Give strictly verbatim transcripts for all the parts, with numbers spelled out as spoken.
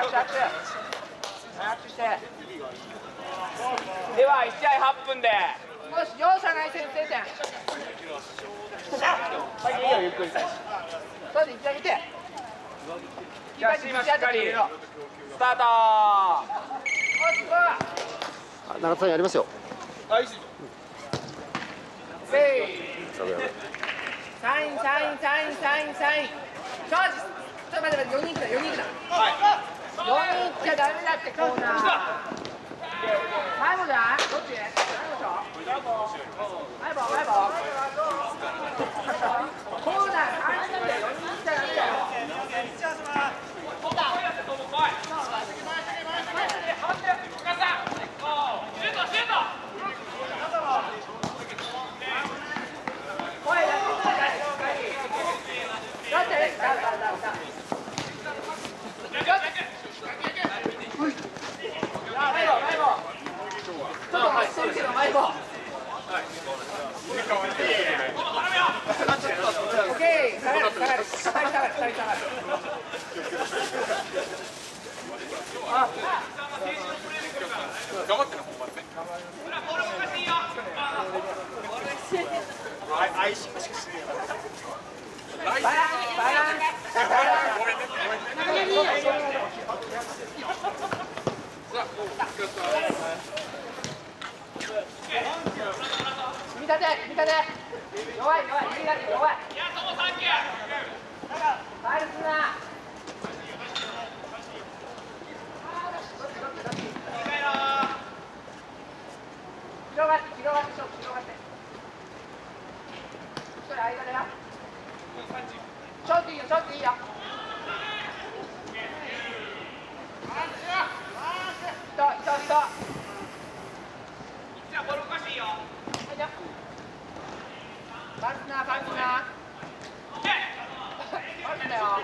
手拍手拍手して。ではいち試合はっぷんで。よし、容赦ない先制点。はい、いいよ、ゆっくり。そうで、いってあげて。じゃあ、今しっかり。スタート。おすごい。 あ、長田さんやりますよ。 はい。せい。サイン、サイン、サイン、サイン、サイン。チャージ。ちょっと待って、待って、よにんいくな、よにんいくな。よにんいっちゃダメだって、コーナー。前もじゃん？どっち？前もでしょ？前も、前も。コーナーさんにんでよにんいっちゃダメだよ。 頑張ってな、本番ね。アイシングしかしない。バランス、バランス。ごめんね。 組み立て、組み立て。弱い、弱い、組み立て、弱い。いや、ともサンキュー。ファイルすな。広がって、広がって、広がって。一人間だよ。ちょっといいよ、ちょっといいよ。人、人、人。ボールおかしいよ。バルスナ、バルスナ。バルスだよ。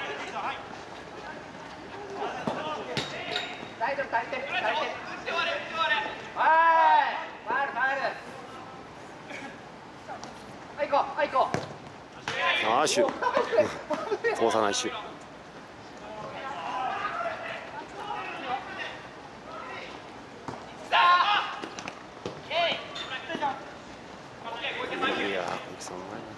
大丈夫、足りてる、足りてる。はい、ファウル、ファウル。はい、行こう、はい、行こう。 あーシュー通さないシュー。いやー、小木さんうまいな。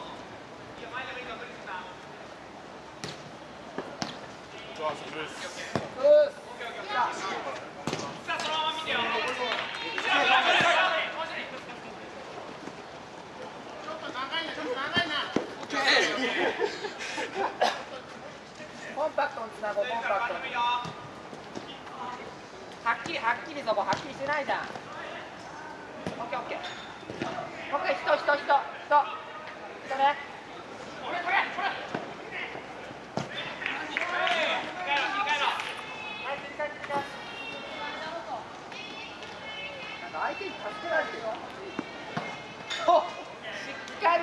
コンパクトにつなごう、コンパクトに。はっきり、はっきりそこ、はっきりしてないじゃん。オッケー、オッケー。オッケー、人、人、人、人。人ね。これ、これ、これ。相手に助けられてる。お、しっかり。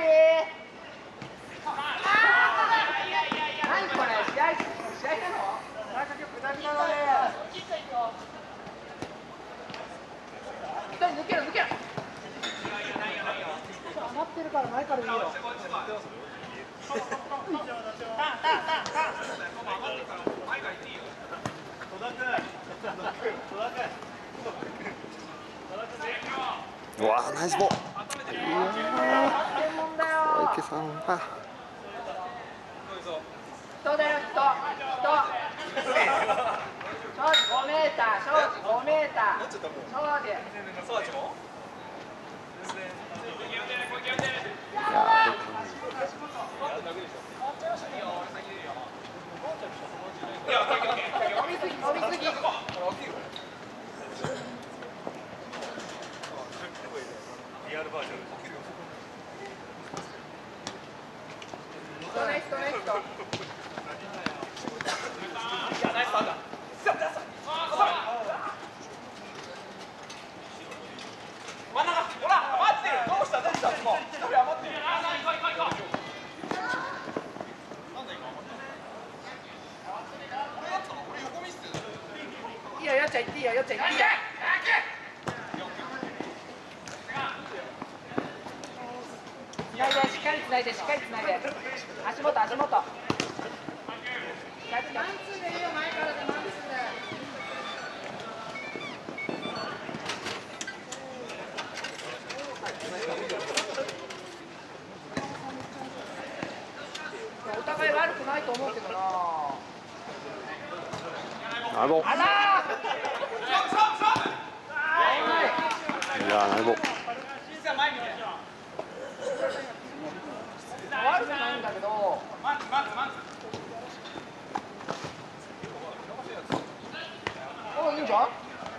何これ、試合、試合なの？なんか今日下りなので。一人抜けろ、抜けろ。余ってるから前からいいよ。ターン、ターン、ターン、ターン。 うわー、ナイスボール。小池さんは人だよ、人、人。庄司ごメーター、庄司ごメーター。庄司。 いや飲みすぎ、飲みすぎ。 リアルバージョン。 人ね、人ね、人。ナイスパンだ。真ん中、ほら、待ってる。どうした、どうした、もう。一人余ってる。いいよ、よっちゃん行っていいよ、よっちゃん行っていいよ。つないで、しっかりつないで、しっかりつないで。足元、足元。マンツーでいいよ、前からでマンツーで。 날복. 알아. 야, 날복. 悪くないんだけど。お、いいんじゃん。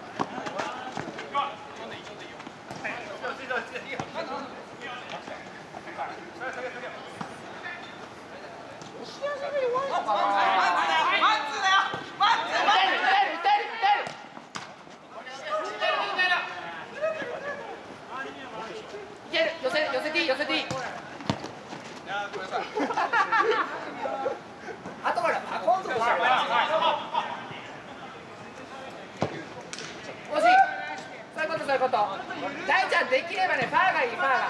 寄せ寄せていい寄せていい。あとからあ今度は。惜しい。そういうことそういうこと。大ちゃんできればねファーがいいファーが。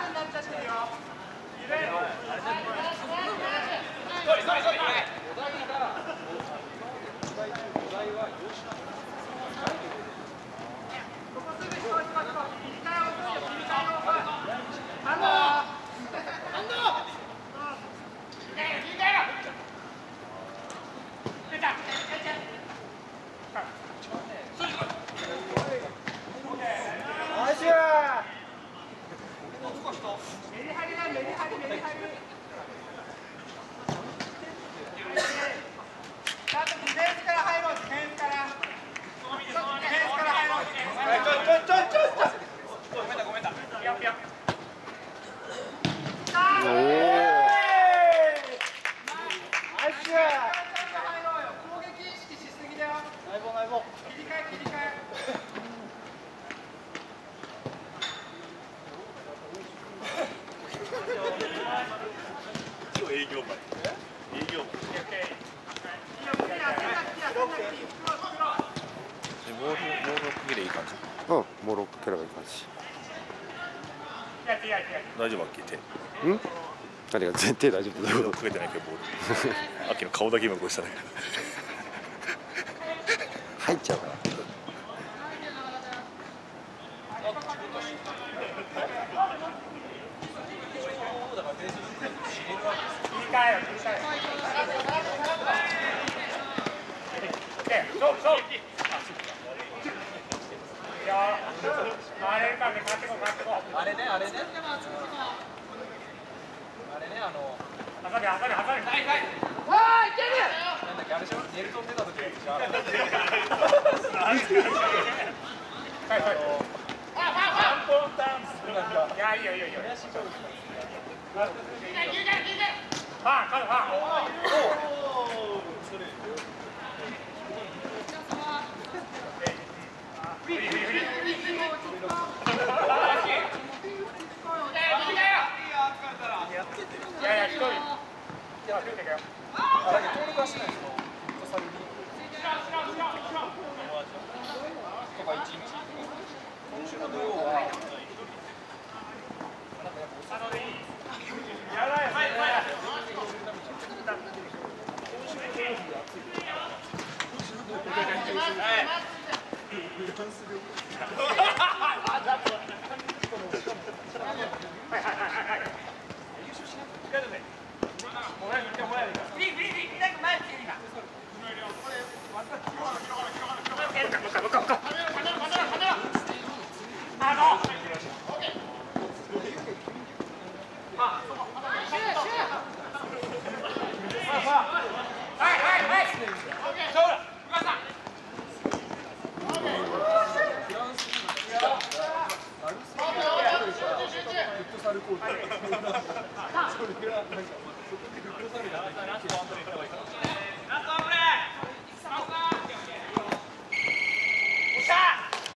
営業マン。営業マン。モールモールをかけりゃいい感じ。 うん、モールをかければいい感じ。 大丈夫、アッキー手。 ん？何が絶対大丈夫だよ。 かけてないけどボール。アッキーの顔だけ今こうしたんだけど。 入っちゃうから。 あれね、あれね。あれね、あの。 はさみはさみはさみ。わあ、いける。 なんだっけ、あれでしょ。ネルソン出た時でしょ。 はいはい。あ、ファンファン。ポンタンス。いや、いいよいいよいいよ。ファン、ファン、ファン。いやいや、一人。いや、出てけよ。 あれ、登録はしないですよ。フットサルに。とか一日。今週の土曜は。 やばい、はいはい。 それがなんかそこでフットサルやってる。